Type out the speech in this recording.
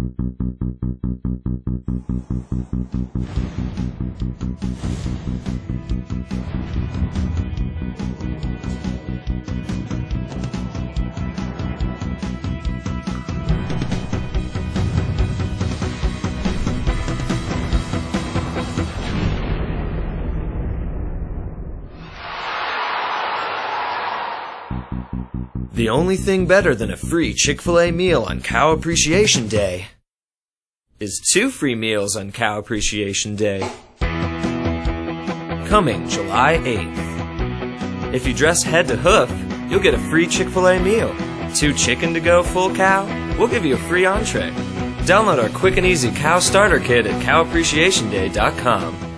The only thing better than a free Chick-fil-A meal on Cow Appreciation Day is 2 free meals on Cow Appreciation Day. Coming July 8th. If you dress head to hoof, you'll get a free Chick-fil-A meal. 2 chicken to go full cow, we'll give you a free entree. Download our quick and easy cow starter kit at cowappreciationday.com.